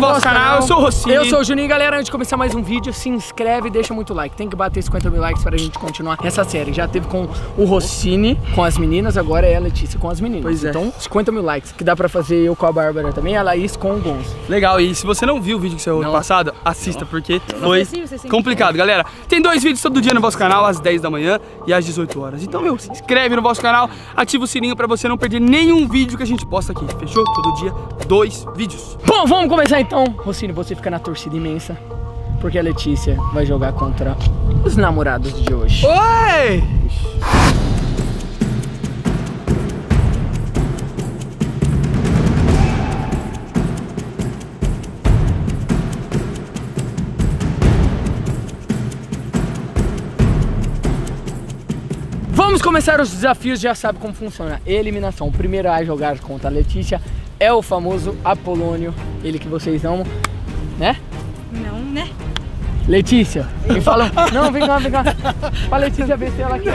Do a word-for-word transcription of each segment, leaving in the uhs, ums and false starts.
vosso canal. Eu sou o Rossini. Eu sou o Juninho. Galera, antes de começar mais um vídeo, se inscreve e deixa muito like. Tem que bater cinquenta mil likes pra gente continuar essa série. Já teve com o Rossini, com as meninas, agora é a Letícia com as meninas. Pois é. Então, cinquenta mil likes, que dá pra fazer eu com a Bárbara também, a Laís com o Gonzo. Legal, e se você não viu o vídeo que saiu ano passado, assista, não. porque não. foi Sim, sim, sim, complicado. Galera, tem dois vídeos todo dia no vosso canal, às dez da manhã e às dezoito horas. Então, meu, se inscreve no vosso canal, ativa o sininho pra você não perder nenhum vídeo que a gente posta aqui, fechou? Todo dia, dois vídeos. Bom, vamos começar então. Rossini, você fica na torcida imensa, porque a Letícia vai jogar contra os namorados de hoje. Oi! Vamos começar os desafios, já sabe como funciona. Eliminação. O primeiro a jogar contra a Letícia é o famoso Apolônio. Ele que vocês amam, né? Não, né? Letícia, me falam. Não, vem cá, vem cá. Pra Letícia ver se ela quer.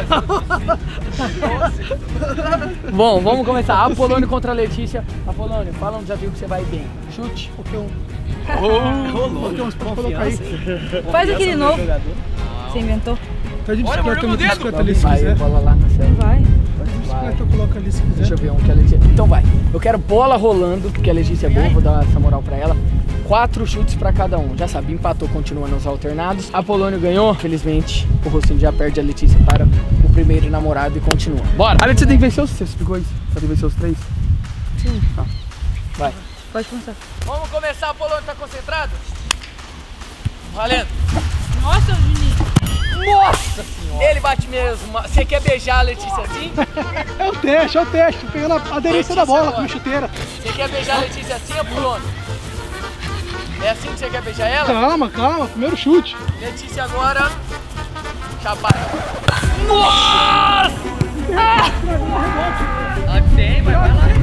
Bom, vamos começar. Apolônio contra a Letícia. Apolônio, fala um desafio que você vai bem. Chute. Porque um. Rolou. Faz aquele novo. Você inventou? Tá de Olha, bicicleta, mordeu de meu bicicleta ali se Vai, quiser. bola lá na cena. Vai. Pode de bicicleta, eu coloco ali se quiser. Deixa eu ver um que a Letícia. Então vai. Eu quero bola rolando, porque a Letícia é boa, vou dar essa moral pra ela. Quatro chutes pra cada um. Já sabe, empatou, continua nos alternados. Apolônio ganhou. Felizmente, o Rossini já perde a Letícia para o primeiro namorado e continua. Bora! A Letícia tem que vencer os... Você explicou isso? Você tem que vencer os três? Sim. Tá. Vai. Pode começar. Vamos começar, Apolônio. Tá concentrado? Valendo. Nossa, Juninho. Nossa senhora! Ele bate mesmo. Você quer beijar a Letícia assim? É o teste, é o teste. Pegando a aderência Letícia da bola agora. com a chuteira. Você quer beijar a Letícia assim, Apolônio? É assim que você quer beijar ela? Calma, calma. Primeiro chute. Letícia agora. Chapada. Nossa! Ah, tem, vai, vai lá.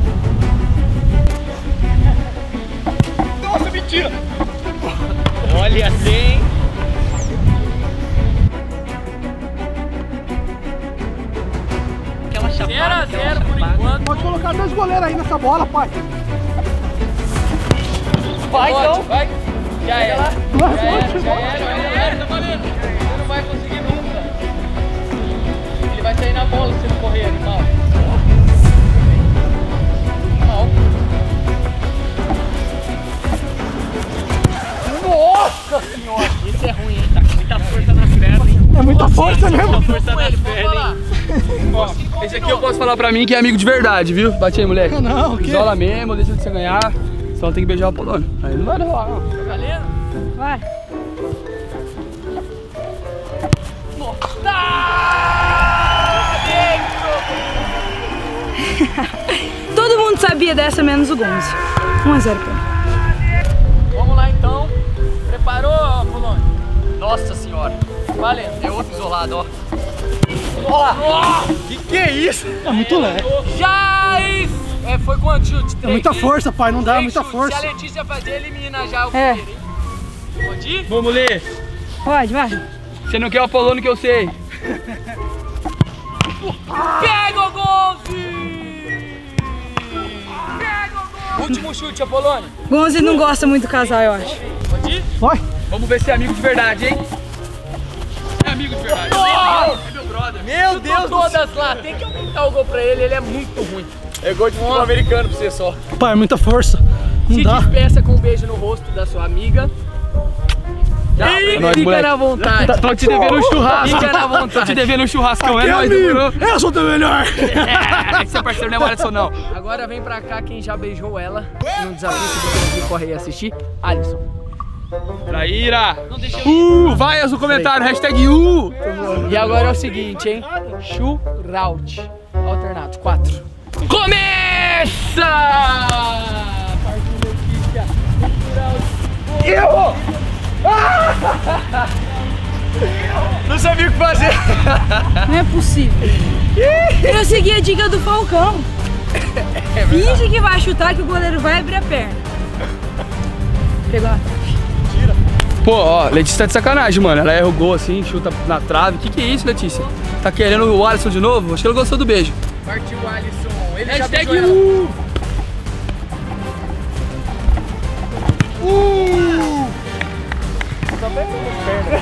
Nossa, mentira. Olha assim. Aquela chapada. zero a zero por enquanto. Pode colocar dois goleiros aí nessa bola, pai. Vai, então. Vai. Já era. Vai, Já era, vai, já era, já era. Tá valendo. Você não vai conseguir nunca. Ele vai sair na bola se ele correr, animal. Animal. Nossa senhora. Isso é ruim, hein? Tá com muita força nas pernas, hein? É muita força mesmo. Força nas pernas, hein? Ó, esse aqui eu posso falar pra mim que é amigo de verdade, viu? Bate aí, moleque. Não, o quê? Isola mesmo, deixa de você ganhar. Só tem que beijar o Apolônio. Aí não vai rolar, não. Tá valendo? Vai. Todo mundo sabia dessa, menos o Gonzo. um a zero pra mim. Vamos lá então. Preparou, Apolônio? Nossa senhora. Valendo. É outro isolado, ó. Ó! Que que é isso? É muito leve. Já isso! É, foi quanto chute? É muita força, pai. Não dá, Três muita chutes. força. Se a Letícia fazer, elimina já o É. primeiro, hein? Pode ir? Vamos ler. Pode, vai. Você não quer o Apolônio que eu sei. Pega o Gonzo! Pega o Gonzo! Último chute, Apolônio. Gonzo não gosta muito do casal, eu acho. Pode ir? Vai. Vamos ver se é amigo de verdade, hein? É amigo de verdade. Nossa! É meu brother. Meu Deus! Todas lá. Tem que aumentar o gol pra ele, ele é muito ruim. É gol de futebol americano pra você só. Pai, muita força. Não Se dá. despeça com um beijo no rosto da sua amiga. Já, É nóis, fica moleque. na vontade. Tá, tô te devendo um churrasco. Fica na vontade. Tô te devendo um churrascão, é Aqui, nóis, amigo. demorou? Eu sou teu melhor. É, esse é parceiro, não é o Alisson, não. Agora vem pra cá quem já beijou ela no desafio que você corre e assistir. Alisson. Traíra. Uh, vai no comentário, hashtag U. E agora é o seguinte, hein? Churraut. Alternados. Quatro. Começa! Partiu Letícia. Eu! Não sabia o que fazer. Não é possível. Eu segui a dica do Falcão. Finge que vai chutar que o goleiro vai abrir a perna. Pegou. Pô, ó, Letícia tá de sacanagem, mano. Ela erra o gol assim, chuta na trave. Que que é isso, Letícia? Tá querendo o Alisson de novo? Acho que ela gostou do beijo. Partiu o Alisson. Ele já Hashtag beijou ela. U.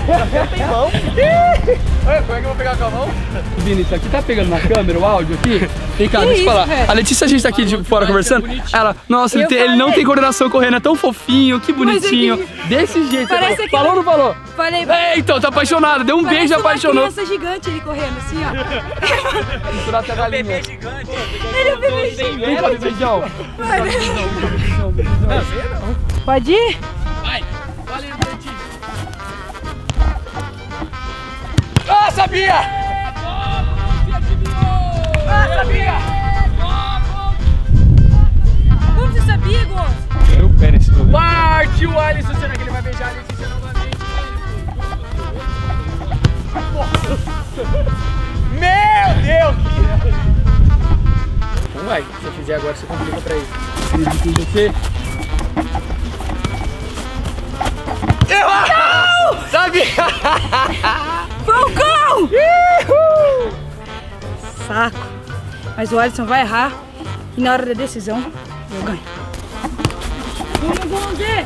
Tem mão. Olha, como é que eu vou pegar com a mão? Vini, isso aqui tá pegando na câmera o áudio aqui? Vem cá, Que deixa eu isso, falar. velho? A Letícia, a gente tá aqui de fora conversando. Ela, nossa, ele, Eu tem- ele não falei. tem coordenação correndo, é tão fofinho, que Mas é que- bonitinho. Desse jeito. Parece Você que- falou ou não falou? Falei, É, então, tá apaixonado. Deu um parece beijo e uma apaixonou. criança gigante ele correndo assim, ó. Misturar até a galinha. gigante. Ele é um bebê gigante. Vem cá, beijão. Pode ir? Vai. Valeu, Letícia. Ah, sabia! Ah, sabia! Como você sabia, Gonçalo? Eu pé nesse lugar. Partiu, Alisson. Será que ele vai beijar a Letícia novamente? Meu Deus! Então vai, se você fizer agora, você complica pra ele. Acredito em você. Sabe? Falcão! Saco. Mas o Alisson vai errar e na hora da decisão eu ganho. Vamos, Gonzé!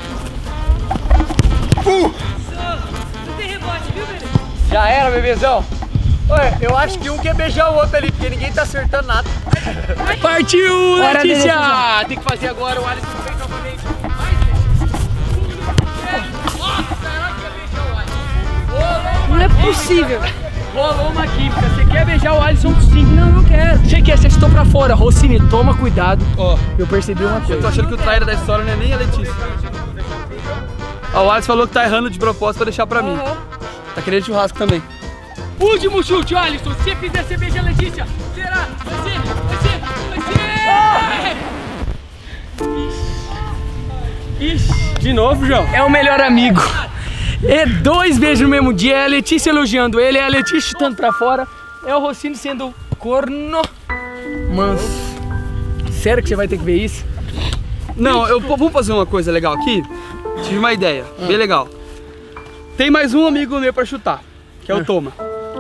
Uh! Não tem rebote, viu, bebê? Já era, bebezão. Ué, eu acho que um quer beijar o outro ali, porque ninguém tá acertando nada. Partiu, Hora da Letícia! decisão. Tem que fazer agora, o Alisson fez novamente. Nossa, será que ia beijar o Alisson? Não é possível. Rolou uma química. Você quer beijar o Alisson sim? Não, não quero. Você quer, você estou pra fora. Rossini, toma cuidado. Ó, Eu percebi uma eu tô coisa. achando que o traíra da história não é nem a Letícia. Ó, o Alisson falou que tá errando de propósito pra deixar pra mim. Aham. Tá querendo churrasco também. Último chute, Alisson. Se você fizer, você beija a Letícia. Será? Vai ser, vai ser, vai ser. Ixi. De novo, João. É o melhor amigo. E dois beijos no mesmo dia. É a Letícia elogiando ele, é a Letícia chutando pra fora. É o Rossini sendo corno. Manso. Sério que você vai ter que ver isso? Não, eu vamos fazer uma coisa legal aqui. Tive uma ideia, bem legal. Tem mais um amigo meu pra chutar, que é o Toma.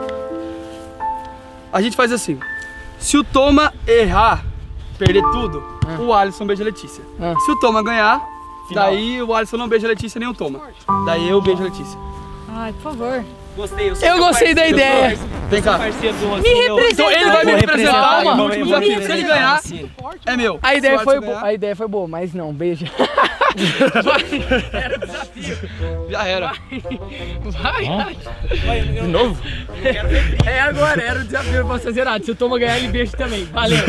A gente faz assim: se o Toma errar, perder tudo, o Alisson beija a Letícia. Ah. Se o Toma ganhar, daí o Alisson não beija a Letícia nem o Toma. Daí eu beijo a Letícia. Ai, por favor. Gostei. Eu, sou Eu seu gostei da parceiro, ideia. eu sou Vem cá. parceiro do Rossini. Me representa. Então ele vai me Vou representar representar, no vou último vou desafio. Se ele representar, ganhar, Rossini. é meu. A Se ideia o foi Alisson boa, ganhar, a ideia foi boa, mas não, beija. Era o desafio. já era. Vai. De novo? É agora, era o desafio pra você zerado. Se o Toma ganhar, ele beija também. Valeu.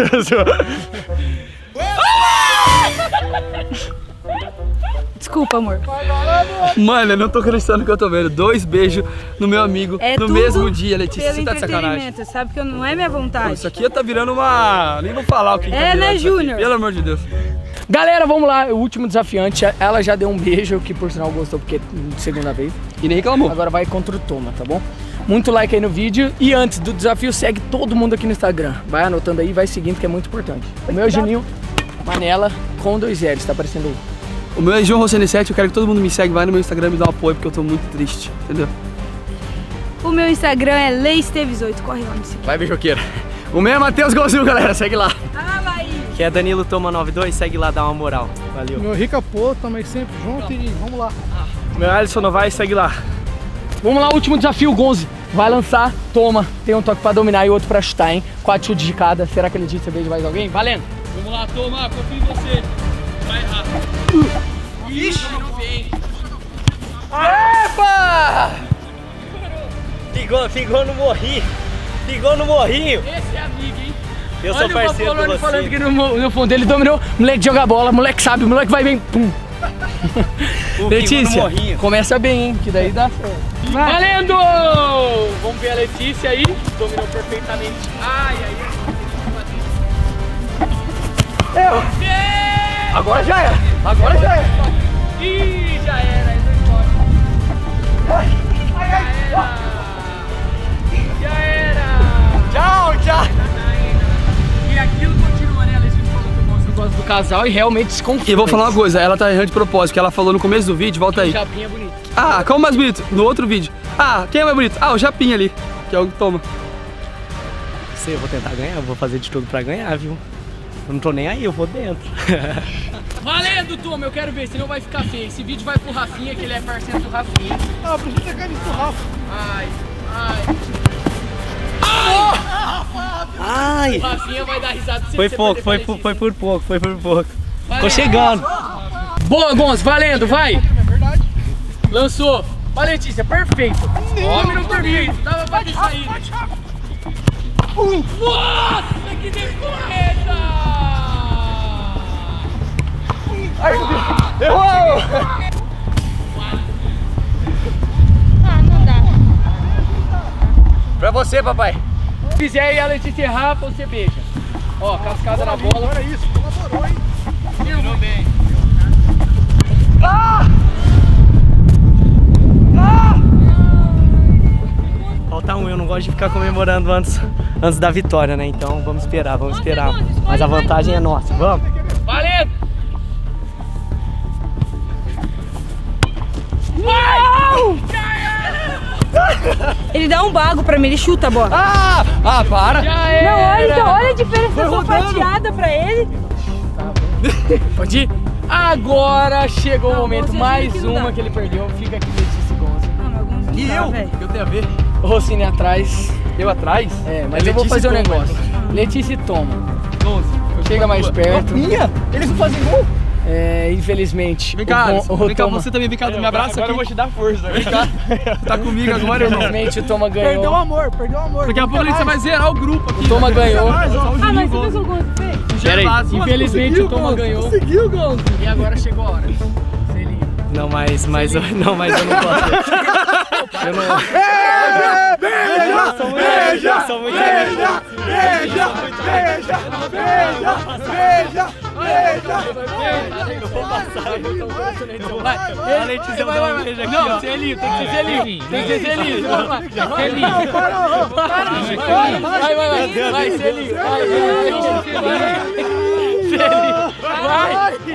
Desculpa, amor. Mano, eu não tô acreditando que eu tô vendo. Dois beijos no meu amigo É no tudo mesmo dia, Letícia. pelo Você tá de sacanagem. entretenimento, sabe que não é minha vontade. Isso aqui tá virando uma. Nem vou falar o que É, tá né, virando isso aqui, Júnior? Pelo amor de Deus. Galera, vamos lá. O último desafiante. Ela já deu um beijo, que por sinal gostou, porque é segunda vez. E nem reclamou. Agora vai contra o Toma, tá bom? Muito like aí no vídeo. E antes do desafio, segue todo mundo aqui no Instagram. Vai anotando aí, vai seguindo, que é muito importante. O meu é Juninho Manela com dois zeros, tá aparecendo aí. O meu é João Rossini sete, eu quero que todo mundo me segue, vai no meu Instagram e me dá um apoio, porque eu tô muito triste, entendeu? O meu Instagram é leesteves oito, corre lá, me segue. Vai, beijoqueira. O meu é Matheus Golzinho, galera, segue lá. Ah, vai. Que é Danilo Toma noventa e dois, segue lá, dá uma moral. Valeu. Meu Rica Pô, também sempre junto e vamos lá. Meu Alisson Novaes, segue lá. Vamos lá, último desafio, Gonzi. Vai lançar, toma. Tem um toque pra dominar e outro pra chutar, hein? Quatro chutes de cada. Será que ele disse que beija mais alguém? Valendo. Vamos lá, toma, confio em você. Vai errar. Ixi, não vem. Epa! Ficou, ficou no morrinho. Ficou no morrinho. Esse é amigo, hein? Eu sou parceiro do Olha o falando Rossini. que no, no fundo ele dominou. Moleque joga bola, moleque sabe, moleque vai bem. Pum. O Letícia, ficou no morrinho. começa bem, hein? Que daí dá certo. Vai. Valendo! Vamos ver a Letícia aí. Dominou perfeitamente. Ai, ai, ai. Eu. Agora já era. Agora já era. Ih, já era. Entrou de fora. Já era. Já era. Tchau, tchau. E aquilo continua, né? A Letícia falou que eu gosto, eu gosto do casal e realmente se confia. E eu vou falar uma coisa, ela tá errando de propósito, que ela falou no começo do vídeo, volta aí. Japinha é bonito. Ah, qual é o mais bonito? No outro vídeo. Ah, quem é mais bonito? Ah, o Japinha ali, que é o que toma. Sei, eu vou tentar ganhar, eu vou fazer de tudo pra ganhar, viu? Eu não tô nem aí, eu vou dentro. Valendo, Toma, eu quero ver, senão vai ficar feio. Esse vídeo vai pro Rafinha, que ele é parceiro do Rafinha. Ah, precisa ter caído do Rafa. Ai, ai. Ai! O Rafinha vai dar risada se Foi você pouco, perder foi, pra por- Letícia. foi por pouco, foi por pouco. Vai. Tô chegando. Boa, Gonzo, valendo, vai. É verdade. Lançou. Ó, Letícia, perfeito. Homem não perfeito, dava pra ter saído. Nossa, que defesa! Ai, meu Deus. Errou! Ah, não dá. Pra você, papai. Se fizer e a Letícia errar, você beija. Ó, cascada na bola. Olha isso, colaborou, hein? Tirou bem. Falta um, eu não gosto de ficar comemorando antes, antes da vitória, né? Então vamos esperar, vamos esperar. Mas a vantagem é nossa, vamos. Valendo! Ele dá um bago pra mim, ele chuta a bola. Ah! Ah, para! Já era! Não, olha, então, olha a diferença, eu sou fatiada pra ele. Pode ir? Agora chegou o Não, momento, Gonzo, mais que não uma dá. que ele perdeu. Fica aqui, Letícia e Gonzo. Ah, mas alguns não dá, velho. Eu tenho a ver. O Rossini atrás. Eu atrás? É, mas É eu vou Letícia fazer um e Toma, negócio. Letícia e Toma. onze. Chega mais perto. Minha? Eles não fazem gol? É, infelizmente. Vem cá, o, Alisson. Gon- o Vem cá, Toma, você também, vem cá, me abraça Agora aqui. eu vou te dar força. Vem cá. Tá comigo agora, irmão. Infelizmente o Toma ganhou. Perdeu o amor, perdeu o amor. Daqui a pouco você vai zerar o grupo aqui. O Toma ganhou. Ah, mas você viu o que o Gonzo fez? Peraí. Infelizmente o Toma ganhou. Conseguiu, Gonzo. E agora chegou a hora. Selinho. Não, mas, mas, eu, não, mas eu não posso. Eu não. Beija, sou muito beija, amigo, sou muito beija, amigo. beija, beija, beija, beija, beija. Eu vou passar. Vai, A Letícia vai dar um beijo aqui, Não, ó. Selinho, tem que ser Selinho. Tem que ser Selinho. Vai, vai, Selinho. Não, parou. Vai, vai, vai. Vai, Selinho. Vai, vai. Selinho. Vai.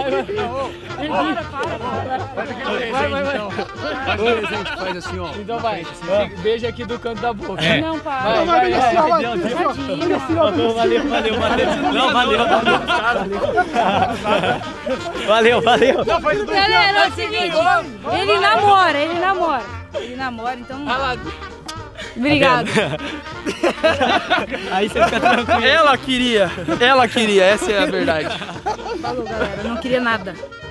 Vai, vai, vai. A gente faz assim, ó. Então vai. Beija aqui do canto da boca. Não, para. Vai, Vai, vai, vai, vai. vai. Valeu, valeu, valeu. Não, valeu, valeu. Valeu, valeu. Galera, é o seguinte, ele namora, ele namora. Ele namora, então... Vai lá. Obrigado. Aí você fica tranquilo. Ela queria, ela queria, essa é a verdade. Falou, galera, eu não queria nada.